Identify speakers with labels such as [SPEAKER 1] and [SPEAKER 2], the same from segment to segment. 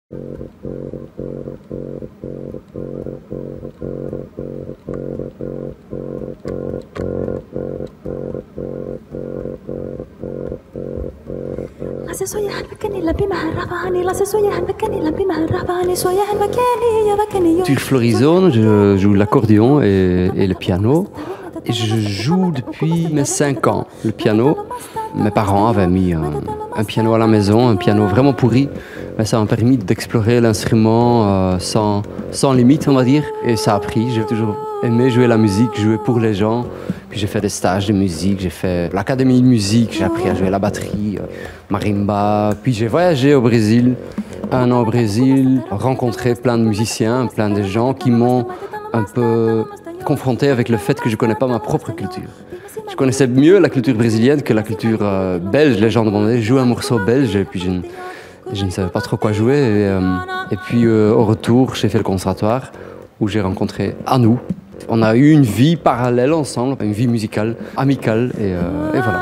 [SPEAKER 1] Sur Florizone, je joue l'accordéon et le piano. Et je joue depuis mes 5 ans le piano. Mes parents avaient mis un piano à la maison, un piano vraiment pourri. Mais ça m'a permis d'explorer l'instrument sans limite, on va dire. Et ça a pris. J'ai toujours aimé jouer la musique, jouer pour les gens. Puis j'ai fait des stages de musique, j'ai fait l'académie de musique, j'ai appris à jouer la batterie, marimba. Puis j'ai voyagé au Brésil, 1 an au Brésil, rencontré plein de musiciens, plein de gens qui m'ont un peu confronté avec le fait que je ne connais pas ma propre culture. Je connaissais mieux la culture brésilienne que la culture belge. Les gens demandaient, joue un morceau belge, et puis je ne savais pas trop quoi jouer. Et puis au retour, j'ai fait le conservatoire où j'ai rencontré Anou. On a eu une vie parallèle ensemble, une vie musicale, amicale, et voilà.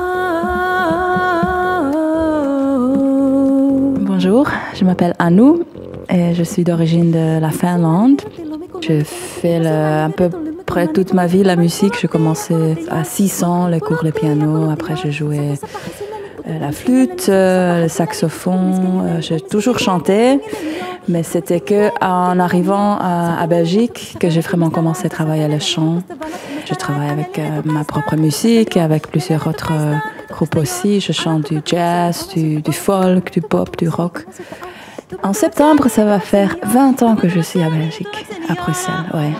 [SPEAKER 2] Bonjour, je m'appelle Anou et je suis d'origine de la Finlande. Je fais à peu près toute ma vie la musique. J'ai commencé à 6 ans les cours de piano, après je jouais la flûte, le saxophone, j'ai toujours chanté, mais c'était qu'en arrivant à Belgique que j'ai vraiment commencé à travailler le chant. Je travaille avec ma propre musique, avec plusieurs autres groupes aussi. Je chante du jazz, du folk, du pop, du rock. En septembre, ça va faire 20 ans que je suis à Belgique, à Bruxelles, ouais.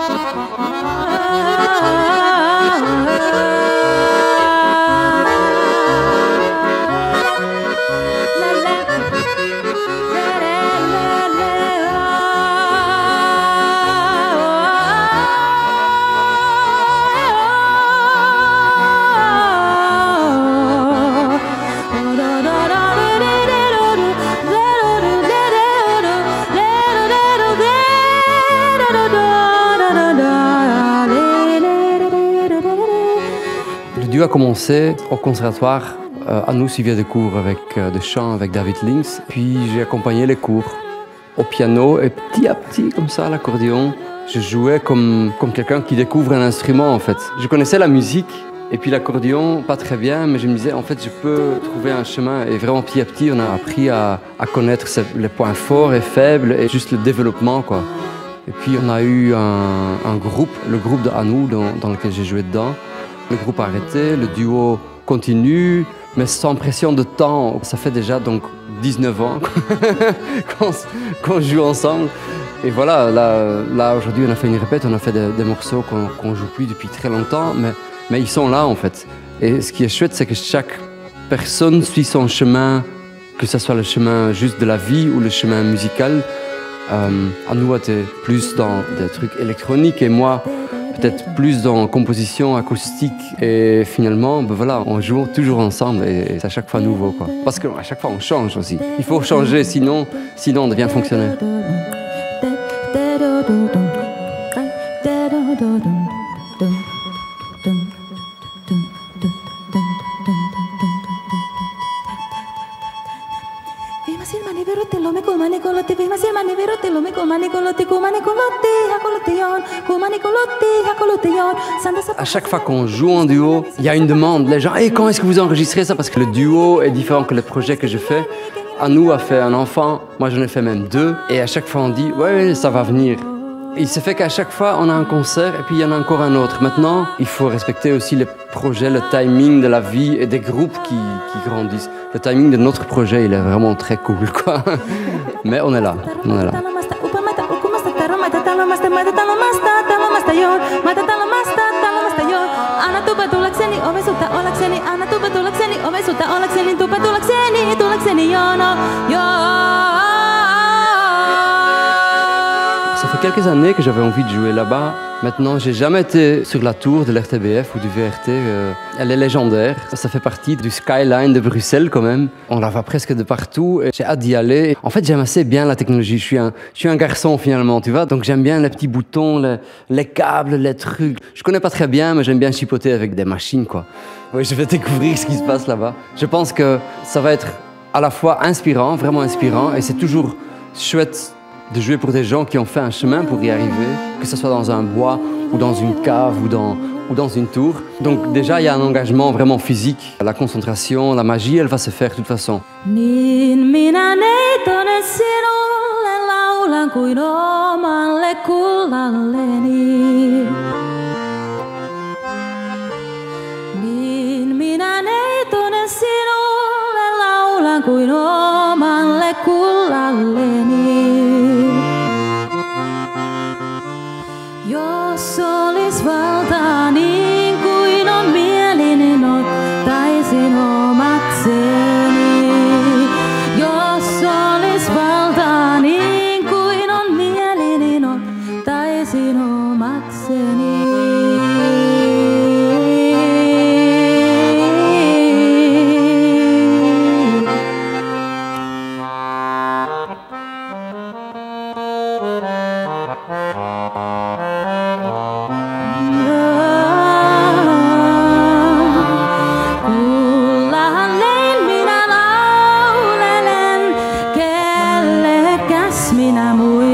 [SPEAKER 1] Le duo a commencé au conservatoire. Anou suivait des cours de chant avec David Links. Puis j'ai accompagné les cours au piano et petit à petit, comme ça, à l'accordéon, je jouais comme quelqu'un qui découvre un instrument en fait. Je connaissais la musique et puis l'accordéon, pas très bien, mais je me disais en fait je peux trouver un chemin. Et vraiment petit à petit, on a appris à connaître les points forts et faibles et juste le développement quoi. Et puis on a eu un groupe, le groupe de Anou dans lequel j'ai joué dedans. Le groupe a arrêté, le duo continue, mais sans pression de temps. Ça fait déjà donc 19 ans qu'on joue ensemble. Et voilà, là aujourd'hui on a fait une répète, on a fait des morceaux qu'on joue plus depuis très longtemps, mais ils sont là en fait. Et ce qui est chouette, c'est que chaque personne suit son chemin, que ce soit le chemin juste de la vie ou le chemin musical. Anou était plus dans des trucs électroniques et moi peut-être plus dans composition acoustique. Et finalement, ben voilà, on joue toujours ensemble et c'est à chaque fois nouveau quoi. Parce qu'à chaque fois on change aussi. Il faut changer sinon on devient fonctionnaire. À chaque fois qu'on joue en duo, il y a une demande. Les gens, hey, quand est-ce que vous enregistrez ça? Parce que le duo est différent que les projets que je fais. Anou a fait un enfant, moi j'en ai fait même 2. Et à chaque fois on dit, ouais, ça va venir. Il se fait qu'à chaque fois on a un concert et puis il y en a encore un autre. Maintenant, il faut respecter aussi les projets, le timing de la vie et des groupes qui grandissent. Le timing de notre projet, il est vraiment très cool, quoi. Mais on est là, on est là. Ça fait quelques années que j'avais envie de jouer là-bas. Maintenant, j'ai jamais été sur la tour de l'RTBF ou du VRT. Elle est légendaire. Ça fait partie du skyline de Bruxelles quand même. On la voit presque de partout. J'ai hâte d'y aller. En fait, j'aime assez bien la technologie. Je suis un garçon finalement, tu vois. Donc j'aime bien les petits boutons, les câbles, les trucs. Je connais pas très bien, mais j'aime bien chipoter avec des machines, quoi. Oui, je vais découvrir ce qui se passe là-bas. Je pense que ça va être à la fois inspirant, vraiment inspirant, et c'est toujours chouette de jouer pour des gens qui ont fait un chemin pour y arriver, que ce soit dans un bois ou dans une cave ou dans une tour. Donc déjà, il y a un engagement vraiment physique. La concentration, la magie, elle va se faire de toute façon.
[SPEAKER 3] Niin minä neitonen sinulle laulan kuin omalle kullalleni. Niin minä neitonen sinulle laulan kuin omalle kullalleni. Jos olis valtaa niin kuin on mieli, niin ottaisin omakseni. Jos olis valtaa niin kuin on mieli, niin ottaisin omakseni. Kullahallein minä laulelen, kellekäs minä muistelen.